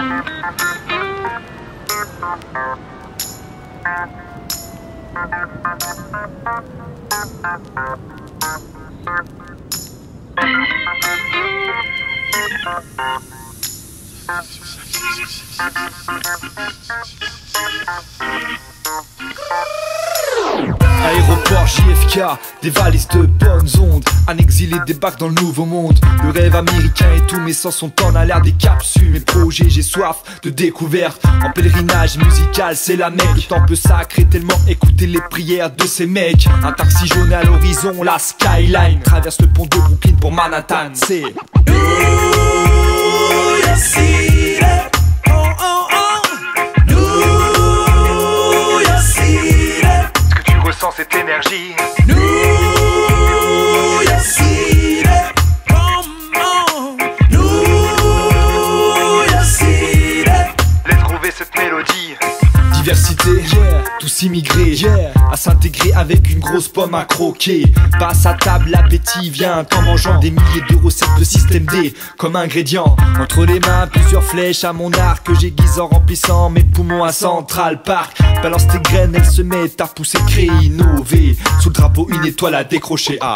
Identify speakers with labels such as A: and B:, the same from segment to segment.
A: Aéroport JFK, des valises de bonnes ondes. Un exilé débarque dans le nouveau monde. Le rêve américain et tous mes sens sont en alerte. Des capsules, mes projets, j'ai soif de découverte. En pèlerinage musical, c'est la Mecque. Le temps peut sacré tellement écouter les prières de ces mecs. Un taxi jaune à l'horizon, la skyline traverse le pont de Brooklyn pour Manhattan. C'est New York City. Oh oh oh, New York City. Est-ce que tu ressens cette énergie? New York City. Come on, New York City. Laisse trouver cette mélodie. Diversité, yeah. Tous immigrés, yeah. À s'intégrer avec une grosse pomme à croquer. Passe à table, l'appétit vient en mangeant des milliers de recettes de système D comme ingrédient. Entre les mains, plusieurs flèches à mon arc que j'aiguise en remplissant mes poumons à Central Park. Balance tes graines, elles se mettent à pousser, créer, innover. Sous le drapeau, une étoile à décrocher. Ah.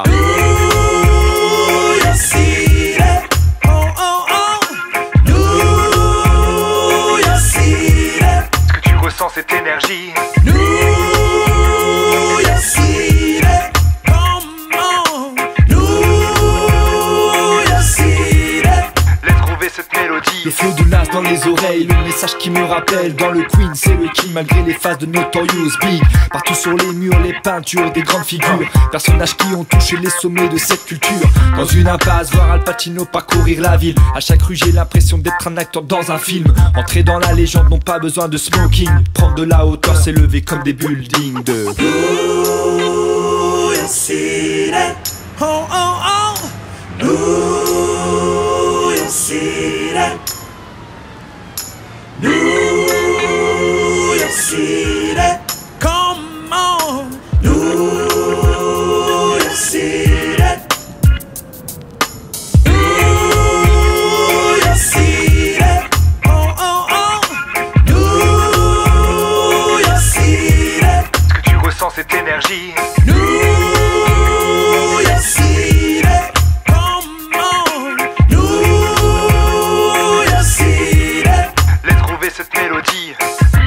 A: Ressens cette énergie. New York City, come on, New York City. Laisse trouver cette mélodie. Le flow de Nas dans les oreilles, le message qui me rappelle dans le Queen, c'est le king malgré les phases de Notorious Big. Partout sur les murs, les peintures des grandes figures, personnages qui ont touché les sommets de cette culture. Dans une impasse, voir Al Pacino parcourir la ville. À chaque rue, j'ai l'impression d'être un acteur dans un film. Entrer dans la légende, n'ont pas besoin de smoking. Prendre de la hauteur, s'élever comme des buildings de New York City. Oh oh oh, New York City. New York City. Come on, New York City. Cette énergie. New York City, come on, New York City. Laisse trouver cette mélodie.